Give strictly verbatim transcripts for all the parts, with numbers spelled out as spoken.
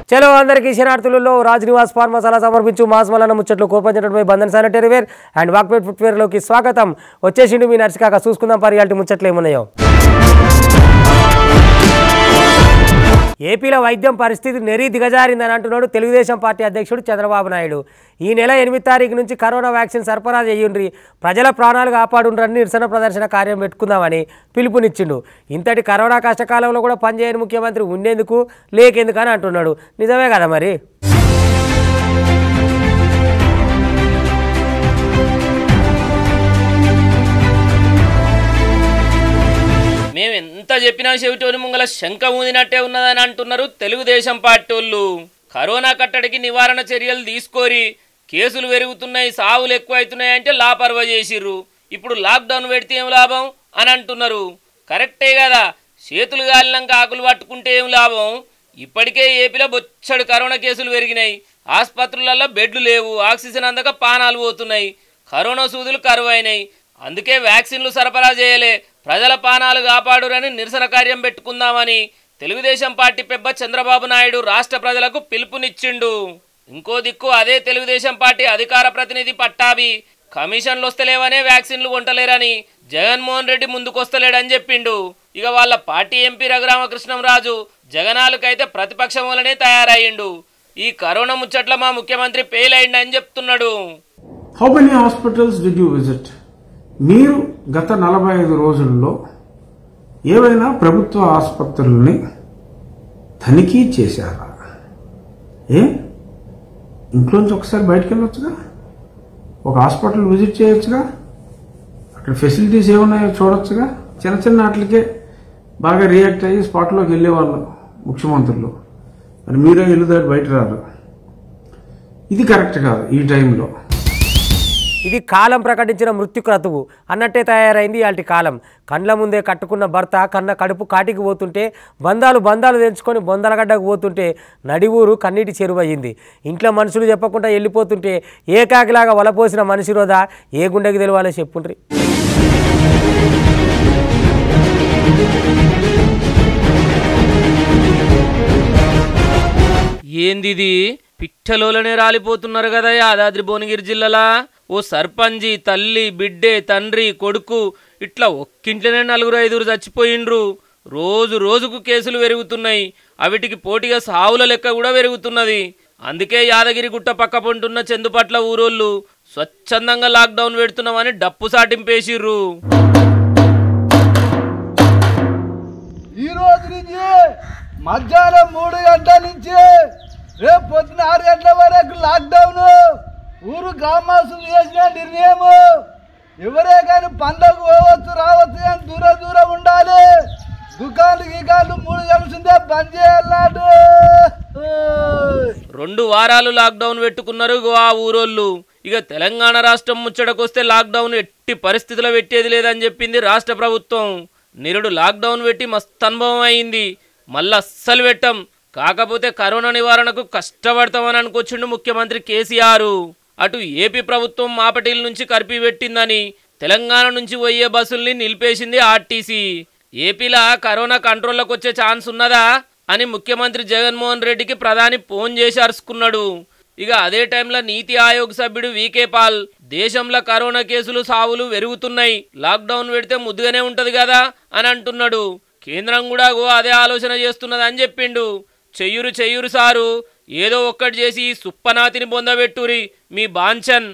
చలో అందరికీ శనార్థులలో రాజ్ నివాస్ ఫార్మ్ మసాలా సమర్పించు మాస్ మలన ముచ్చట్లు కోపంచడంపై బంధన్ శానిటరీ వేర్ అండ్ వాక్పేట్ ఫుట్వేర్లోకి స్వాగతం. వచ్చేసిండు మీ నర్సికాక చూసుకుందాం పరియాల్టి ముచ్చట్లు ఏమున్నాయో. ఏపీలో వైద్యం పరిస్థితి నెరీ దిగజారిందని అంటున్నాడు తెలుగుదేశం పార్టీ అధ్యక్షుడు చంద్రబాబు నాయుడు. ఈ నెల ఎనిమిది తారీఖు నుంచి కరోనా వ్యాక్సిన్ సరఫరా చేయండి, ప్రజల ప్రాణాలు కాపాడుండ్రని నిరసన ప్రదర్శన కార్యం పెట్టుకుందామని పిలుపునిచ్చిండు. ఇంతటి కరోనా కష్టకాలంలో కూడా పనిచేయని ముఖ్యమంత్రి ఉండేందుకు లేకెందుకు అని అంటున్నాడు. నిజమే కదా మరి. మేము ఎంత చెప్పినా చెవిటోని ముంగల శంఖ ఊదినట్టే ఉన్నదని అంటున్నారు తెలుగుదేశం పార్టీ వాళ్ళు. కరోనా కట్టడికి నివారణ చర్యలు తీసుకోరి, కేసులు పెరుగుతున్నాయి, సావులు ఎక్కువ అవుతున్నాయి అంటే లాపర్వా చేసిర్రు. ఇప్పుడు లాక్డౌన్ పెడితే ఏం లాభం అని అంటున్నారు. కరెక్టే కదా, చేతులు గాలినాక ఆకులు పట్టుకుంటే ఏం లాభం. ఇప్పటికే ఏపీలో బొచ్చడు కరోనా కేసులు పెరిగినాయి, ఆసుపత్రులలో బెడ్లు లేవు, ఆక్సిజన్ అందక పానాలు పోతున్నాయి, కరోనా సూదులు కరువు అయినాయి. అందుకే వ్యాక్సిన్లు సరఫరా చేయలే, ప్రజల పానాలు కాపాడురని నిరసన కార్యం పెట్టుకుందామని తెలుగుదేశం పార్టీ పెబ్బ చంద్రబాబు నాయుడు రాష్ట్ర ప్రజలకు పిలుపునిచ్చిండు. ఇంకో దిక్కు అదే తెలుగుదేశం పార్టీ అధికార ప్రతినిధి పట్టాభి కమిషన్లు వస్తలేవనే వ్యాక్సిన్లు కొంటలేరని జగన్మోహన్ రెడ్డి ముందుకొస్తలేడని చెప్పిండు. ఇక వాళ్ళ పార్టీ ఎంపీ రఘురామకృష్ణంరాజు జగనాలకైతే ప్రతిపక్షం వల్లనే తయారయ్యిండు. ఈ కరోనా ముచ్చట్ల మా ముఖ్యమంత్రి ఫెయిల్ అయ్యిండు అని చెప్తున్నాడు. How many hospitals did you visit? మీరు గత నలభై ఐదు రోజుల్లో ఏవైనా ప్రభుత్వ ఆసుపత్రుల్ని తనిఖీ చేశారా? ఏ ఇంట్లోంచి ఒకసారి బయటకు వెళ్ళొచ్చుగా, ఒక హాస్పిటల్ విజిట్ చేయొచ్చుగా, అక్కడ ఫెసిలిటీస్ ఏమున్నాయో చూడొచ్చుగా. చిన్న చిన్న వాటికే బాగా రియాక్ట్ అయ్యి స్పాట్లోకి వెళ్ళేవాళ్ళు ముఖ్యమంత్రులు. మరి మీరే వెళ్ళుదాటి బయట రారు. ఇది కరెక్ట్ కాదు ఈ టైంలో. ఇది కాలం ప్రకటించిన మృత్యు క్రతువు అన్నట్టే తయారైంది ఇలాంటి కాలం. కండ్ల ముందే కట్టుకున్న భర్త కన్న కడుపు కాటికి పోతుంటే, బంధాలు బంధాలు తెంచుకొని బొందలగడ్డకు పోతుంటే నడివూరు కన్నీటి చెరువయ్యింది. ఇంట్లో మనుషులు చెప్పకుండా వెళ్ళిపోతుంటే ఏకాకిలాగా వలపోసిన మనిషి రోదా ఏ గుండెకి తెలవాలో చెప్పుండ్రి. ఏందిది, పిట్టలోనే రాలిపోతున్నారు కదా యాదాద్రి భువనగిరి జిల్లాలా. ఓ సర్పంచి తల్లి, బిడ్డే, తండ్రి, కొడుకు ఇట్లా ఒక్కింట్లోనే నలుగురు ఐదుగురు చచ్చిపోయిండ్రు. రోజు రోజుకు కేసులు పెరుగుతున్నాయి, అవిటికి పోటీగా సావుల లెక్క కూడా పెరుగుతున్నది. అందుకే యాదగిరి గుట్ట పక్క పొంటున్న చందుపట్ల ఊరోళ్ళు స్వచ్ఛందంగా లాక్డౌన్ పెడుతున్నామని డప్పు సాటింపేసిర్రు. ఈ రోజు నుంచి మధ్యాహ్నం మూడు గంటల నుంచి రేపు పొద్దున ఆరు గంటల వరకు లాక్డౌన్. ఊరు గ్రామస్తులు చేసిన నిర్ణయం. ఎవరే కానీ పండగ పోవచ్చు రావచ్చు కానీ దూరం దూరం ఉండాలి. దుకాణాలు గీకాలు మూడు కలిసిందే బంద్ చేయాలన్నాడు. రెండు వారాలు లాక్డౌన్ పెట్టుకున్నారు ఆ ఊరోళ్ళు. ఇక తెలంగాణ రాష్ట్రం ముచ్చటకొస్తే లాక్డౌన్ ఎట్టి పరిస్థితుల్లో పెట్టేది లేదని చెప్పింది రాష్ట్ర ప్రభుత్వం. నిరుడు లాక్డౌన్ పెట్టి మస్తు అనుభవం అయింది, మళ్ళీ అస్సలు పెట్టం. కాకపోతే కరోనా నివారణకు కష్టపడతామని అనుకొచ్చిండు ముఖ్యమంత్రి కేసీఆర్. అటు ఏపీ ప్రభుత్వం మాపటిల నుంచి కర్ఫ్యూ పెట్టిందని తెలంగాణ నుంచి పోయే బస్సుల్ని నిలిపేసింది ఆర్టీసీ. ఏపీలో కరోనా కంట్రోల్లోకి వచ్చే ఛాన్స్ ఉన్నదా అని ముఖ్యమంత్రి జగన్మోహన్ రెడ్డికి ప్రధాని ఫోన్ చేసి అరుచుకున్నాడు. ఇక అదే టైంలో నీతి ఆయోగ్ సభ్యుడు వీకే పాల్ దేశంలో కరోనా కేసులు సావులు పెరుగుతున్నాయి, లాక్డౌన్ పెడితే ముద్దుగానే ఉంటది కదా అని అంటున్నాడు. కేంద్రం కూడా అదే ఆలోచన చేస్తున్నది అని చెప్పిండు. చెయ్యురు చెయ్యురు సారు, ఏదో ఒక్కటి చేసి సుప్పనాతిని పొందబెట్టురి మీ బాంచన్.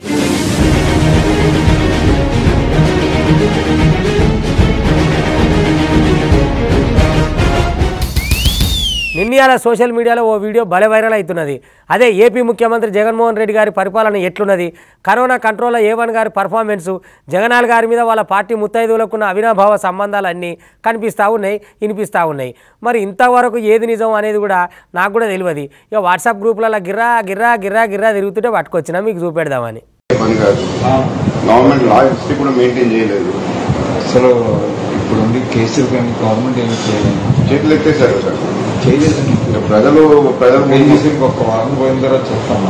నిన్నయాల సోషల్ మీడియాలో ఓ వీడియో భలే వైరల్ అవుతున్నది. అదే ఏపీ ముఖ్యమంత్రి జగన్మోహన్ రెడ్డి గారి పరిపాలన ఎట్లున్నది, కరోనా కంట్రోల్లో ఏవన్ గారి పర్ఫార్మెన్సు, జగనాల్ గారి మీద వాళ్ళ పార్టీ ముత్తైదువులకున్న అవినాభావ సంబంధాలన్నీ కనిపిస్తూ ఉన్నాయి, వినిపిస్తూ ఉన్నాయి. మరి ఇంతవరకు ఏది నిజం అనేది కూడా నాకు కూడా తెలియదు. ఇక వాట్సాప్ గ్రూపులలో గిర్రా గిర్రా గిర్రా గిర్రా తిరుగుతుంటే పట్టుకొచ్చినా మీకు చూపెడదామని. గవర్నమెంట్ లా హిస్టరీ కూడా మెయింటైన్ చేయలేదు. అసలు ఇప్పుడు కేసులు కానీ గవర్నమెంట్ ఏమి చేయలేదు, చేతులు ఎత్తేసారు సార్, చేయలేదు. ప్రజలు ప్రజలు ఇంకొక వారం పోయిన తర్వాత చెప్తాను.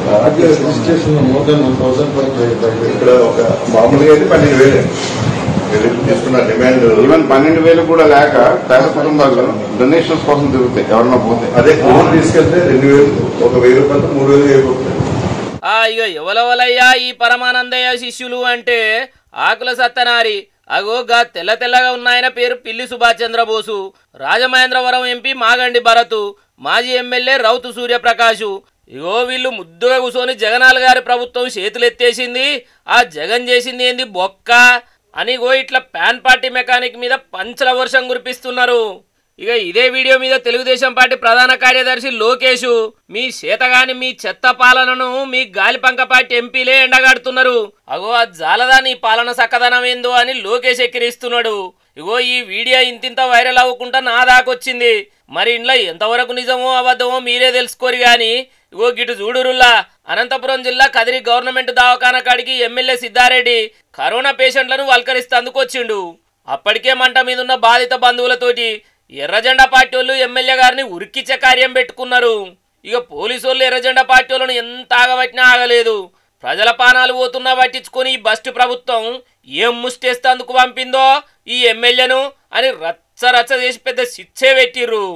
Registration more than one thousand ఇక్కడ ఒక మామూలుగా అయితే పన్నెండు వేలు తీసుకున్న డిమాండ్ ఈవెన్ పన్నెండు వేలు కూడా లేక పేద కుటుంబాలు డొనేషన్స్ కోసం తిరుగుతాయి ఎవరన్నా పోతే. అదే ఫోన్ తీసుకెళ్తే రెండు వేలు ఒక వెయ్యి రూపాయలు మూడు వేలు అయిపోతుంది. ఇక ఎవలవలయ్యా ఈ పరమానందయ్య శిష్యులు అంటే ఆకుల సత్తనారి. అగో గా తెల్ల తెల్లగా ఉన్నాయన పేరు పిల్లి సుభాష్ చంద్రబోసు, రాజమహేంద్రవరం ఎంపీ మాగండి భరత్, మాజీ ఎమ్మెల్యే రౌతు సూర్యప్రకాశ్. ఇగో వీళ్ళు ముద్దుగా కూర్చొని జగనాల్ గారి ప్రభుత్వం చేతులు ఎత్తేసింది, ఆ జగన్ చేసింది ఏంది బొక్క అని గో ఇట్లా ప్యాన్ పార్టీ మెకానిక్ మీద పంచల వర్షం కురిపిస్తున్నారు. ఇక ఇదే వీడియో మీద తెలుగుదేశం పార్టీ ప్రధాన కార్యదర్శి లోకేష్ మీ చేతగాని మీ చెత్త పాలనను మీ గాలిపంక పార్టీ ఎంపీలే ఎండగాడుతున్నారు. అగో ఆ జాలదా నీ పాలన సక్కదనం ఏందో అని లోకేష్ ఎక్కిరిస్తున్నాడు. ఇగో ఈ వీడియో ఇంతింత వైరల్ అవ్వకుండా నా దాకొచ్చింది. మరి ఇంట్లో ఎంతవరకు నిజమో అబద్ధమో మీరే తెలుసుకోరు గాని ఇగో గిటు చూడురుల్లా అనంతపురం జిల్లా కదిరి గవర్నమెంట్ దవాఖానా కాడికి ఎమ్మెల్యే సిద్ధారెడ్డి కరోనా పేషెంట్లను వల్కరిస్తేందుకు వచ్చిండు. అప్పటికే మంట మీద ఉన్న బాధిత బంధువులతోటి ఎర్రజెండా పార్టీ వాళ్ళు ఎమ్మెల్యే గారిని ఉరికిచ్చే కార్యం పెట్టుకున్నారు. ఇక పోలీసు వాళ్ళు ఎర్రజెండా పార్టీ వాళ్ళను ఎంత ఆగబట్టినా ఆగలేదు. ప్రజల పానాలు పోతున్నా పట్టించుకొని ఈ బస్టు ప్రభుత్వం ఏం ముష్టేస్తేందుకు పంపిందో ఈ ఎమ్మెల్యేను అని రచ్చ రచ్చ చేసి పెద్ద శిక్షే పెట్టిర్రు.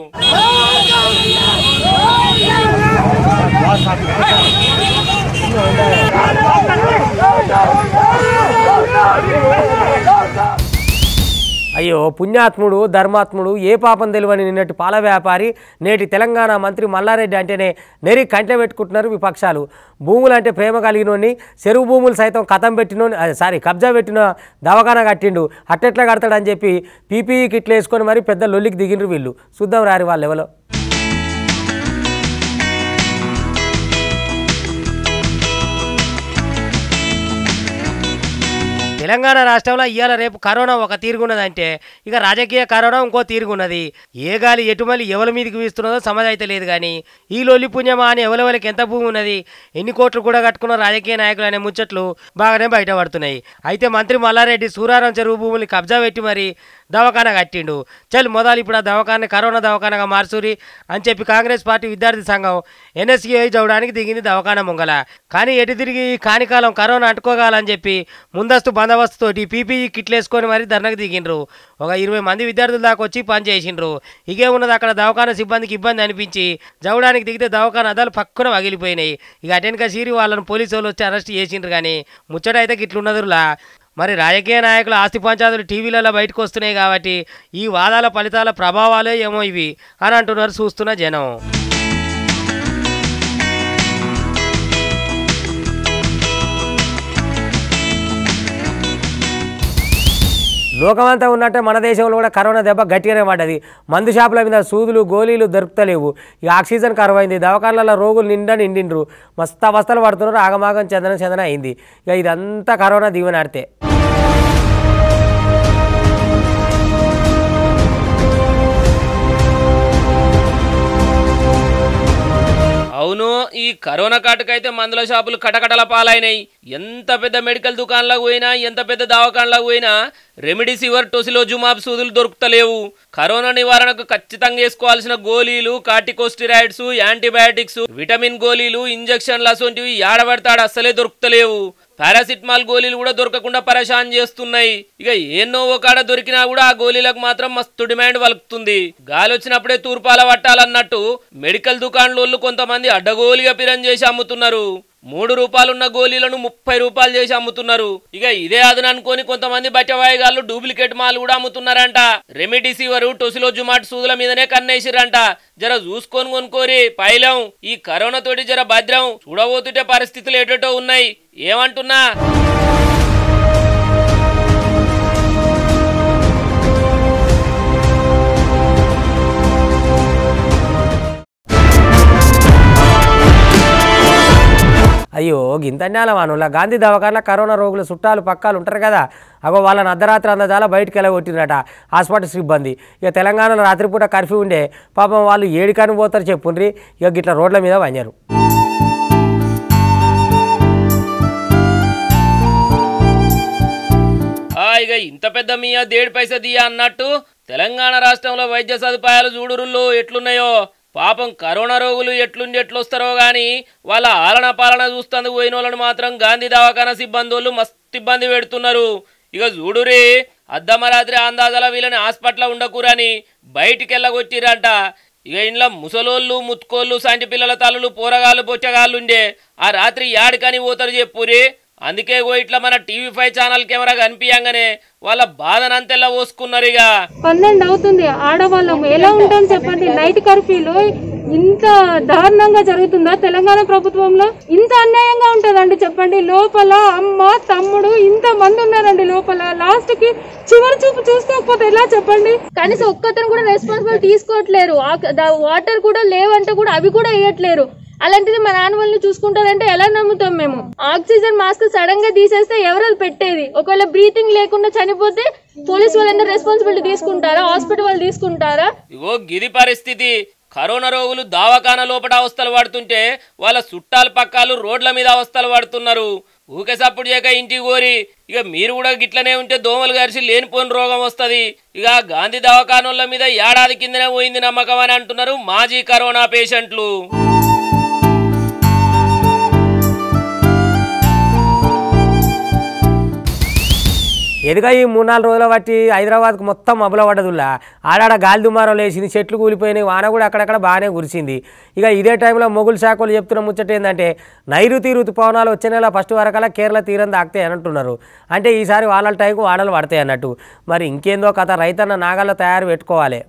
అయ్యో పుణ్యాత్ముడు ధర్మాత్ముడు ఏ పాపం తెలివని నిన్నటి పాల వ్యాపారి నేటి తెలంగాణ మంత్రి మల్లారెడ్డి అంటేనే నెరి కంటె పెట్టుకుంటున్నారు విపక్షాలు. భూములు అంటే ప్రేమ కలిగినోని చెరువు భూములు సైతం కథం పెట్టినోని సారీ కబ్జా పెట్టిన దవాఖానా కట్టిండు, అట్టెట్లా కడతాడని చెప్పి పీపీఈ కిట్లు వేసుకొని మరి పెద్ద లొల్లికి దిగినరు వీళ్ళు. చూద్దాం రారి వాళ్ళు ఎవరో. తెలంగాణ రాష్ట్రంలో ఇవాళ రేపు కరోనా ఒక తీరుగున్నదంటే ఇక రాజకీయ కరోనా ఇంకో తీరుగున్నది. ఏ గాలి ఎటుమలి ఎవరి మీదకి వీస్తున్నదో సమజ్ అయితే లేదు. కానీ ఈ లొల్లి పుణ్యమా అని ఎవరెవరికి ఎంత భూమి ఉన్నది, ఎన్ని కోట్లు కూడా కట్టుకున్న రాజకీయ నాయకులు అనే ముచ్చట్లు బాగానే బయటపడుతున్నాయి. అయితే మంత్రి మల్లారెడ్డి సూరారం చెరువు భూముల్ని కబ్జా పెట్టి మరి దవాఖానా కట్టిండు. చల్ మొదలు ఇప్పుడు ఆ దవాఖాన్ని కరోనా దవాఖానగా మార్చురి అని చెప్పి కాంగ్రెస్ పార్టీ విద్యార్థి సంఘం ఎన్ఎస్యూఐ చదవడానికి దిగింది దవాఖానా ముంగల. కానీ ఎటు తిరిగి కానికాలం కరోనా అంటుకోగాలని చెప్పి ముందస్తు బందోబస్తుతోటి పీపీఈ కిట్లు వేసుకొని మరి ధర్నకు దిగిండ్రు. ఒక ఇరవై మంది విద్యార్థుల దాకా వచ్చి పని చేసిండ్రు. ఇకే ఉన్నది అక్కడ దవాఖానా సిబ్బందికి ఇబ్బంది అనిపించి చదవడానికి దిగితే దవాఖానా అదాలు పక్కన పగిలిపోయినాయి. ఇక అటెన్క సీరి వాళ్ళని పోలీసు వాళ్ళు వచ్చి అరెస్ట్ చేసిండ్రు. కానీ ముచ్చట అయితే గిట్లున్నదులా. మరి రాజకీయ నాయకుల ఆస్తి పంచాయతీలు టీవీలలో బయటకు వస్తున్నాయి కాబట్టి ఈ వాదాల ఫలితాల ప్రభావాలే ఏమో ఇవి అని అంటున్నారు చూస్తున్న జనం. లోకమంతా ఉన్నట్టే మన దేశంలో కూడా కరోనా దెబ్బ గట్టిగానే పడ్డది. మందు షాపుల మీద సూదులు గోళీలు దొరుకుతలేవు. ఈ ఆక్సిజన్ కరువైంది. దవాఖానాల రోగులు నిండా నిండిండ్రు. మస్తు అవస్థలు పడుతున్నారు. ఆగమాగం చందన చందన అయింది. ఇక ఇదంతా కరోనా దీవెనాడితే. అవును, ఈ కరోనా కాటుకైతే మందుల షాపులు కటకటల పాలైనాయి. ఎంత పెద్ద మెడికల్ దుకాణాలకు పోయినా ఎంత పెద్ద దవాఖానలకు పోయినా రెమిడిసివర్ టోసిలోజుమాబ్ సూదులు దొరుకుతలేవు. కరోనా నివారణకు ఖచ్చితంగా వేసుకోవాల్సిన గోళీలు, కార్టికోస్టిరాయిడ్స్, యాంటీబయాటిక్స్, విటమిన్ గోళీలు, ఇంజక్షన్లు అసొంటివి ఏడబడతాడు అస్సలే దొరుకుతలేవు. పారాసిటమాల్ గోళీలు కూడా దొరకకుండా పరేషాన్ చేస్తున్నాయి. ఇక ఎన్నో కాడ దొరికినా కూడా ఆ గోళీలకు మాత్రం మస్తు డిమాండ్ వలుకుతుంది. గాలి వచ్చినప్పుడే తూర్పాల పట్టాలన్నట్టు మెడికల్ దుకాణాలు కొంతమంది అడ్డగోలిగా పిరం చేసి అమ్ముతున్నారు. మూడు రూపాయలున్న గోళీలను ముప్పై రూపాయలు చేసి అమ్ముతున్నారు. ఇక ఇదే అదను అనుకొని కొంతమంది బట్టవాయిగాళ్ళు డూప్లికేట్ మాల్ కూడా అమ్ముతున్నారంట. రెమిడిసివర్ టోసిలోజుమాబ్ సూదుల మీదనే కన్నేసిరంట. జర చూసుకొని కొనుక్కోరి పైలం. ఈ కరోనా తోటి జర భద్రం. చూడబోతుంటే పరిస్థితులు ఎటో ఉన్నాయి. ఏమంటున్నా అయ్యో గింతన్యాల వానుల గాంధీ దవాఖానలో కరోనా రోగుల చుట్టాలు పక్కాలు ఉంటారు కదా, అగో వాళ్ళని అర్ధరాత్రి అందజాల బయటకు వెళ్ళగొట్టిరట హాస్పిటల్ సిబ్బంది. ఇక తెలంగాణలో రాత్రిపూట కర్ఫ్యూ ఉండే పాపం వాళ్ళు ఏడికని పోతారు చెప్పుండ్రి. ఇక గిట్ల రోడ్ల మీద వంజరు. ఇక ఇంత పెద్ద మీయా దేడి పైసా దియా అన్నట్టు తెలంగాణ రాష్ట్రంలో వైద్య సదుపాయాలు చూడురుల్లో ఎట్లున్నాయో. పాపం కరోనా రోగులు ఎట్లుండి ఎట్లొస్తారో గాని వాళ్ళ ఆలన పాలన చూస్తందుకు పోయిన వాళ్ళని మాత్రం గాంధీ దవాఖానా సిబ్బంది వాళ్ళు మస్తు ఇబ్బంది పెడుతున్నారు. ఇక చూడురే అర్ధమరాత్రి అందాజల వీళ్ళని హాస్పిటల్ ఉండకూరని బయటికి వెళ్ళగొట్టిరంట. ఇక ఇంట్లో ముసలోళ్ళు ముత్తుకోళ్ళు సంటి పిల్లల తల్లులు పోరగాళ్ళు పొచ్చగాళ్ళు ఉండే ఆ రాత్రి యాడికని పోతారు చెప్పురి. అందుకే గో ఇట్లా మన టీవీ ఫైవ్ ఛానల్ కెమెరా కనిపించగానే వాళ్ళ బాధనంతెల్లా పోసుకున్నారు. ఇక పన్నెండు అవుతుంది, ఆడవాళ్ళం ఎలా ఉంటాం చెప్పండి? నైట్ కర్ఫ్యూలో ఇంత దారుణంగా జరుగుతుందా తెలంగాణ ప్రభుత్వంలో? ఇంత అన్యాయంగా ఉంటుందండి చెప్పండి? లోపల అమ్మ తమ్ముడు ఇంత మంది ఉన్నారండి లోపల. లాస్ట్ కి చివరి చూపు చూసుకోకపోతే ఎలా చెప్పండి? కనీసం ఒక్కతను కూడా రెస్పాన్సిబిలిటీ తీసుకోవట్లేరు. వాటర్ కూడా లేవంటే కూడా అవి కూడా వేయట్లేరు. అలాంటిది మన ఆనవాళ్ళని చూసుకుంటారంటే ఎలా నమ్ముతాం మేము? ఆక్సిజన్ మాస్క్ సడన్ గా తీసేస్తే ఎవరు పెట్టేది? ఒకవేళ బ్రీతింగ్ లేకుండా చనిపోతే పోలీసు వాళ్ళందరూ రెస్పాన్సిబిలిటీ తీసుకుంటారా? హాస్పిటల్ వాళ్ళు తీసుకుంటారా? ఇగో గిది పరిస్థితి. కరోనా రోగులు దావాఖాన లోపల అవస్థలు పడుతుంటే వాళ్ళ చుట్టాలు పక్కాలు రోడ్ల మీద అవస్థలు పడుతున్నారు. ఊకే సప్పుడు చేయక ఇంటికి కోరి ఇక మీరు కూడా గిట్లనే ఉంటే దోమలు గరిచి లేనిపోని రోగం వస్తుంది. ఇక గాంధీ దవాఖానోళ్ళ మీద ఏడాది కిందనే పోయింది నమ్మకం అని అంటున్నారు మాజీ కరోనా పేషెంట్లు. ఎదుగా ఈ మూడు నాలుగు రోజుల బట్టి హైదరాబాద్కు మొత్తం మబ్బుల పడ్డదుల్లా. ఆడాడ గాలి దుమారం లేచింది, చెట్లు కూలిపోయినాయి, వాన కూడా అక్కడక్కడ బాగానే కురిసింది. ఇక ఇదే టైంలో మొగులు శాఖలు చెప్తున్న ముచ్చట ఏంటంటే నైరుతి ఋతుపవనాలు వచ్చే నెల ఫస్ట్ వరకల్లా కేరళ తీరం దాక్తాయి అని అంటున్నారు. అంటే ఈసారి వాళ్ళ టైంకు వాడలు పడతాయి అన్నట్టు. మరి ఇంకేందో కథ, రైతన్న నాగాల తయారు పెట్టుకోవాలి.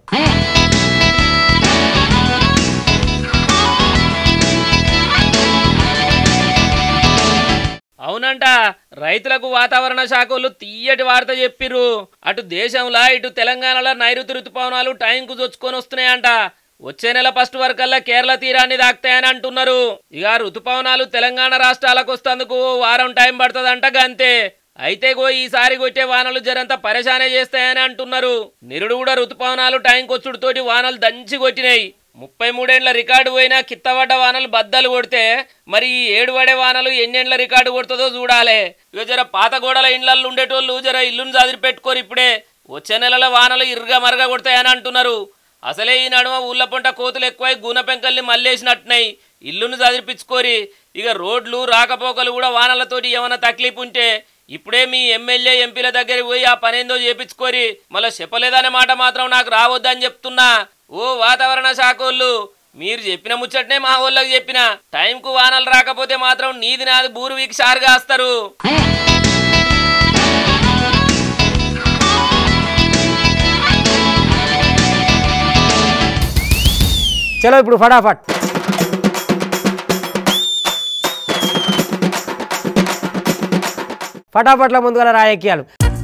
అవునంట, రైతులకు వాతావరణ శాఖలు తీయటి వార్త చెప్పిర్రు. అటు దేశంలో ఇటు తెలంగాణలో నైరుతి ఋతుపవనాలు టైంకు చొచ్చుకొని వస్తున్నాయంట. వచ్చే నెల ఫస్ట్ వరకల్లా కేరళ తీరాన్ని దాక్తాయని అంటున్నారు. ఇక ఋతుపవనాలు తెలంగాణ రాష్ట్రాలకు వస్తేందుకు వారం టైం పడుతుందంట గంతే. అయితే గో ఈసారి కొట్టే వానలు జరంత పరేషానే చేస్తాయని అంటున్నారు. నిరుడు కూడా ఋతుపవనాలు టైంకొచ్చుడుతోటి వానలు దంచి కొట్టినాయి. ముప్పై మూడేండ్ల రికార్డు పోయినా కిత్తబడ్డ వానలు బద్దలు కొడితే మరి ఈ ఏడు పడే వానలు ఎన్నేండ్ల రికార్డు కొడుతుందో చూడాలి. ఇక జర పాత గోడల ఇండ్లలో ఉండేటోళ్ళు జర ఇల్లును చదిరి పెట్టుకోరు. ఇప్పుడే వచ్చే నెలలో వానలు ఇరుగా మరగా కొడతాయని అంటున్నారు. అసలే ఈ నడుమ ఊళ్ళ పొంట కోతులు ఎక్కువై గూన పెంకల్ని మల్లేసినట్టున్నాయి. ఇల్లును చదిరిపించుకోరి. ఇక రోడ్లు రాకపోకలు కూడా వానలతోటి ఏమైనా తక్లీఫ్ ఉంటే ఇప్పుడే మీ ఎమ్మెల్యే ఎంపీల దగ్గరికి పోయి ఆ పనేందో చేపించుకోరి. మళ్ళీ చెప్పలేదనే మాట మాత్రం నాకు రావద్దని చెప్తున్నా. ఓ వాతావరణ శాఖోళ్ళు, మీరు చెప్పిన ముచ్చటనే మా వాళ్ళకి చెప్పిన. టైంకు వానలు రాకపోతే మాత్రం నీది నాది బూరు వీకి షారుగా వస్తారు. చలో ఇప్పుడు ఫటాఫట్ ఫటాఫట్ల ముందుగా రాజకీయాలు.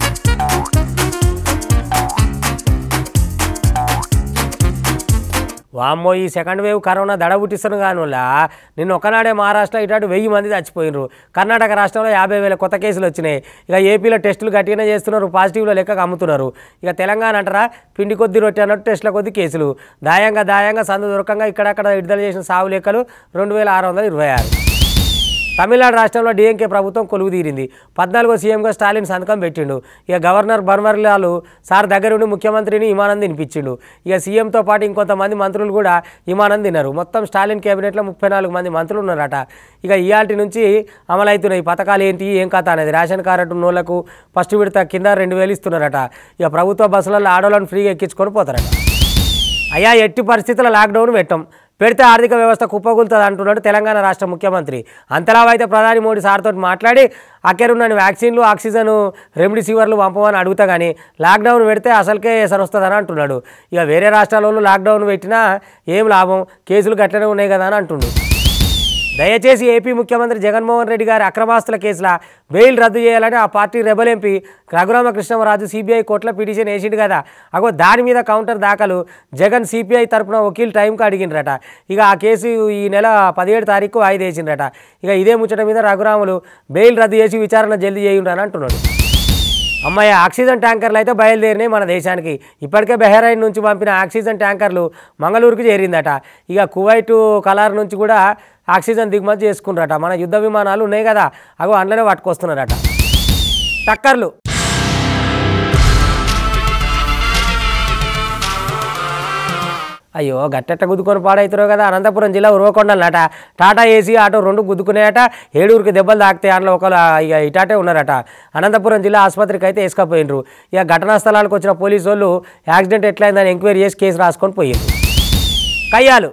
వామ్మో, ఈ సెకండ్ వేవ్ కరోనా దడ పుట్టిస్తాను కాని వల్ల నిన్న ఒకనాడే మహారాష్ట్ర ఇటు వెయ్యి మంది చచ్చిపోయినరు. కర్ణాటక రాష్ట్రంలో యాభై వేల కొత్త కేసులు వచ్చినాయి. ఇక ఏపీలో టెస్టులు గట్టిగానే చేస్తున్నారు, పాజిటివ్లో లెక్కకు అమ్ముతున్నారు. ఇక తెలంగాణ అంటారా పిండి కొద్ది రొట్టె అన్నట్టు టెస్టుల కొద్ది కేసులు. దాయంగా దాయంగా సందు దొరకంగా ఇక్కడక్కడ విడుదల చేసిన సాగు లెక్కలు రెండు వేల ఆరు వందల ఇరవై ఆరు. తమిళనాడు రాష్ట్రంలో డీఎంకే ప్రభుత్వం కొలువు తీరింది. పద్నాలుగో సీఎంగా స్టాలిన్ సంతకం పెట్టిండు. ఇక గవర్నర్ బన్వర్లాలు సార్ దగ్గరుండి ముఖ్యమంత్రిని ఇమానం తినిపించిండు. ఇక సీఎంతో పాటు ఇంకొంతమంది మంత్రులు కూడా ఇమానం తిన్నారు. మొత్తం స్టాలిన్ కేబినెట్లో ముప్పై నాలుగు మంది మంత్రులు ఉన్నారట. ఇక ఇయాల్టి నుంచి అమలవుతున్నాయి పథకాలు ఏంటి ఏం కథ అనేది. రేషన్ కార్డు ఉన్నోళ్లకు ఫస్ట్ విడత కింద రెండు వేలు ఇస్తున్నారట. ఇక ప్రభుత్వ బస్సులలో ఆడోళ్ళని ఫ్రీగా ఎక్కించుకొని పోతారట. అయ్యా ఎట్టి పరిస్థితుల్లో లాక్డౌన్ పెట్టం, పెడితే ఆర్థిక వ్యవస్థ కుప్పగూలుతుంది అంటున్నాడు తెలంగాణ రాష్ట్ర ముఖ్యమంత్రి. అంతలా అయితే ప్రధాని మోడీ సార్తో మాట్లాడి అక్కరున్న వ్యాక్సిన్లు ఆక్సిజన్ రెమ్డెసివిర్లు పంపమని అడుగుతా కానీ లాక్డౌన్ పెడితే అసలుకే ఎసరు వస్తుందని అంటున్నాడు. ఇక వేరే రాష్ట్రాలలో లాక్డౌన్ పెట్టినా ఏం లాభం, కేసులు గట్లనే ఉన్నాయి కదా అని అంటుండు. దయచేసి ఏపీ ముఖ్యమంత్రి జగన్మోహన్ రెడ్డి గారి అక్రమాస్తుల కేసుల బెయిల్ రద్దు చేయాలని ఆ party rebel MP Raghuramakrishnaraju CBI కోర్టులో పిటిషన్ వేసిండు కదా. అగో దాని మీద కౌంటర్ దాఖలు జగన్ సిపిఐ తరఫున వకీల్ టైంకి అడిగిండ్రట. ఇక ఆ కేసు ఈ నెల పదిహేడు తారీఖు వాయిదా వేసిండ్రట. ఇక ఇదే ముచ్చట మీద రఘురాములు బెయిల్ రద్దు చేసి విచారణ జల్దీ చేయండి అంటున్నాడు. అమ్మాయి ఆక్సిజన్ ట్యాంకర్లు అయితే బయలుదేరినాయి మన దేశానికి. ఇప్పటికే బెహ్రైన్ నుంచి పంపిన ఆక్సిజన్ ట్యాంకర్లు మంగళూరుకు చేరిందట. ఇక కువైట్ కలార్ నుంచి కూడా ఆక్సిజన్ దిగుమతి చేసుకున్నారట. మన యుద్ధ విమానాలు ఉన్నాయి కదా, అగో అందులోనే పట్టుకొస్తున్నారట. టక్కర్లు అయ్యో గట్టెట్ట గుద్దుకొని పాడవుతున్నావు కదా. అనంతపురం జిల్లా ఉరవకొండలట టాటా ఏసీ ఆటో రెండు గుద్దుకునేట ఏడుగురికి దెబ్బలు తాకితే అందులో ఒకరు ఇక ఇటాటే ఉన్నారట. అనంతపురం జిల్లా ఆసుపత్రికి అయితే వేసుకపోయినరు. ఇక ఘటనా స్థలానికి వచ్చిన పోలీసు వాళ్ళు యాక్సిడెంట్ ఎట్లయిందని ఎంక్వైరీ చేసి కేసు రాసుకొని పోయిండ్రు. కయ్యాలు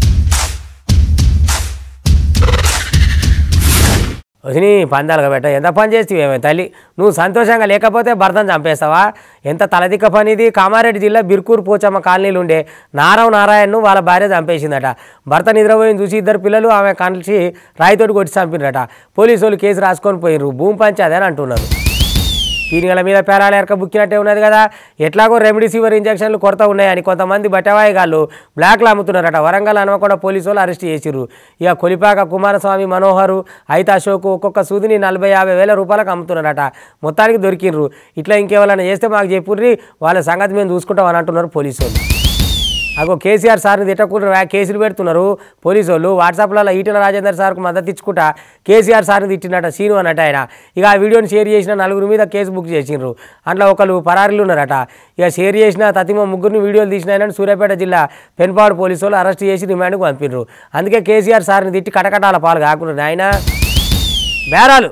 వదిని పందాలుగా పెట్ట ఎంత పని చేస్తావు ఏమే తల్లి, నువ్వు సంతోషంగా లేకపోతే భర్తను చంపేస్తావా? ఎంత తలదిక్క పని ఇది. కామారెడ్డి జిల్లా బిర్కూరు పోచమ్మ కాలనీలు ఉండే నారావు నారాయణను వాళ్ళ భార్య చంపేసిందట. భర్త నిద్రపోయింది చూసి ఇద్దరు పిల్లలు ఆమె కలిసి రాయితోటి కొట్టి చంపినరట. పోలీసు వాళ్ళు కేసు రాసుకొని పోయిర్రు. భూమి పంచాయతీ అని అంటున్నారు. పీనిగల మీద పేరాల ఎరక బుక్కినట్టే ఉన్నది కదా. ఎట్లాగో రెమిడిసివర్ ఇంజక్షన్లు కొరత ఉన్నాయని కొంతమంది బట్టవాయిగాళ్ళు బ్లాక్లో అమ్ముతున్నారట. వరంగల్ హనుమకొండ పోలీసు వాళ్ళు అరెస్ట్ చేసిర్రు. ఇక కొలిపాక కుమారస్వామి మనోహరు అయితే అశోక్ ఒక్కొక్క సూదిని నలభై యాభై వేల రూపాయలకు అమ్ముతున్నారట. మొత్తానికి దొరికిండ్రు. ఇట్లా ఇంకేమైనా చేస్తే మాకు చెప్పుర్రి, వాళ్ళ సంగతి మేము చూసుకుంటామని అంటున్నారు పోలీసు వాళ్ళు. అగో కేసీఆర్ సార్ని తిట్టకుండా కేసులు పెడుతున్నారు పోలీసు వాళ్ళు. వాట్సాప్లలో ఈటెల రాజేందర్ సార్కు మద్దతు ఇచ్చుకుంటా కేసీఆర్ సార్ని తిట్టినట సీను అన్నట్టు ఆయన. ఇక ఆ వీడియోని షేర్ చేసిన నలుగురు మీద కేసు బుక్ చేసిండ్రు. అందులో ఒకరు పరారీలు ఉన్నారట. ఇక షేర్ చేసిన తతిమ ముగ్గురిని వీడియోలు తీసిన ఆయన సూర్యాపేట జిల్లా పెన్పాడు పోలీసు వాళ్ళు అరెస్ట్ చేసి రిమాండ్కు పంపిండ్రు. అందుకే కేసీఆర్ సార్ని తిట్టి కటకటాల పాలు కాకుండా ఆయన బేరాలు.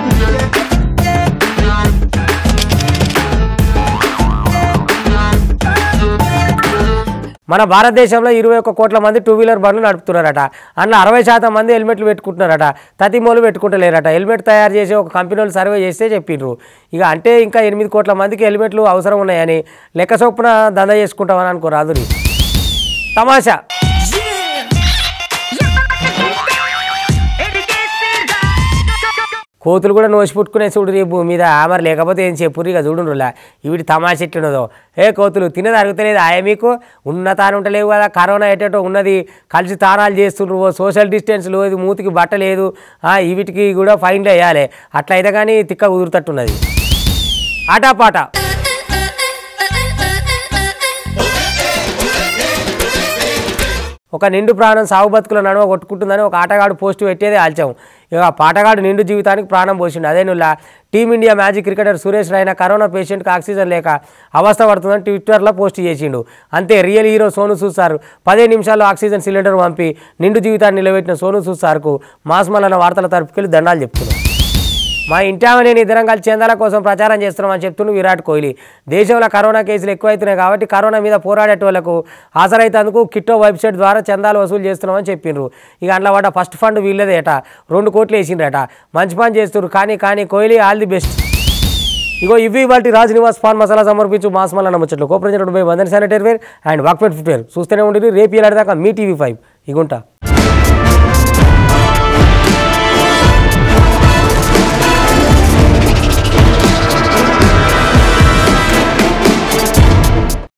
మన భారతదేశంలో ఇరవై ఒక్క కోట్ల మంది టూ వీలర్ బండ్లు నడుపుతున్నారట. అందులో అరవై శాతం మంది హెల్మెట్లు పెట్టుకుంటున్నారట. తతిమోలు పెట్టుకుంటలేరట. హెల్మెట్ తయారు చేసి ఒక కంపెనీ వాళ్ళు సర్వే చేస్తే చెప్పిండ్రు. ఇక అంటే ఇంకా ఎనిమిది కోట్ల మందికి హెల్మెట్లు అవసరం ఉన్నాయని లెక్క చొప్పున దందా చేసుకుంటామని అనుకోరాదు. తమాషా కోతులు కూడా నోసి పుట్టుకునే చూడు భూమి మీద. మరి లేకపోతే ఏం చెప్పుర్రు ఇక చూడుండ్రులా వీటి తమాష ఎట్లున్నదో. ఏ కోతులు తినేది అరుగుతలేదు ఆయా మీకు ఉన్న తాను ఉంటలేవు కదా. కరోనా ఎటేటో ఉన్నది, కలిసి తానాలు చేస్తుండ్రు, సోషల్ డిస్టెన్స్ లేదు, మూతికి బట్ట లేదు, వీటికి కూడా ఫైన్లు వేయాలి. అట్లయితే కానీ తిక్క కుదురుతట్టున్నది. ఆటాపాట ఒక నిండు ప్రాణం సాగు బతుకుల నడుమ కొట్టుకుంటుందని ఒక ఆటగాడు పోస్టు పెట్టేది ఆల్చాం. ఇక పాటగాడు నిండు జీవితానికి ప్రాణం పోసిండు. అదేనుల్లా team India magic cricketer Suresh Raina corona పేషెంట్కి ఆక్సిజన్ లేక అవస్థ పడుతుందని ట్విట్టర్లో పోస్ట్ చేసిండు. అంతే real hero Sonu Sood sir పదిహేను నిమిషాల్లో ఆక్సిజన్ సిలిండర్ పంపి నిండు జీవితాన్ని నిలబెట్టిన సోను సూద్ సార్కు మాస్మలన్న వార్తల తరపుకెళ్ళి దండాలు చెప్తున్నాడు. మా ఇంటామ నేను ఇద్దరం కలిసి చందాల కోసం ప్రచారం చేస్తున్నామని చెప్తున్నాడు విరాట్ కోహ్లీ. దేశంలో కరోనా కేసులు ఎక్కువైతున్నాయి కాబట్టి కరోనా మీద పోరాడేటోళ్లకు హాజరైతందుకు కిట్టో వెబ్సైట్ ద్వారా చందాలు వసూలు చేస్తున్నామని చెప్పిండ్రు. ఇక అందులో పడ్డ ఫస్ట్ ఫండ్ వీళ్ళదేట, రెండు కోట్లు వేసిండ్రట. మంచి పని చేస్తున్నారు. కానీ కానీ కోహ్లీ ఆల్ ది బెస్ట్. ఇగో ఇవి వాటి రాజ్ నివాస్ పాన్ మసాలా సమర్పించు మాస్మలన్న ముచ్చట్లు copresented by Vandan sanitary ware and వాక్మెట్ ఫుట్వేర్. చూస్తూనే ఉండి రేపు ఏడాది దాకా మీ టీవీ ఫైవ్ ఇగుంటా.